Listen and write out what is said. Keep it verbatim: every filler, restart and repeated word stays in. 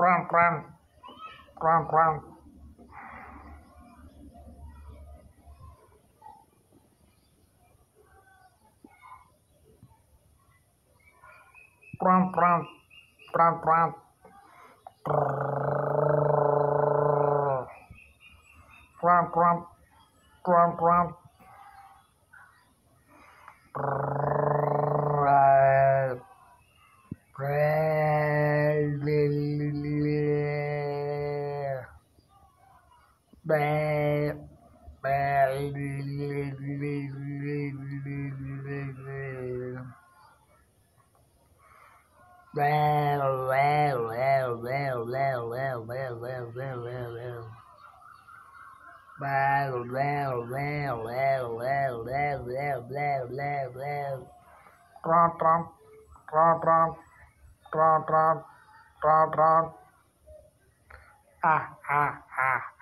Pran, pran, pran, pran. Pran, pran, pran, pran. Pran, pran, pran, pran. Well, well, well, well, well, well, well, well, well, well, well. Well, well, well, well, well, well, well, well, well, well. Tron, tron, tron, tron, tron, tron, tron, tron. Ah, ah, ah.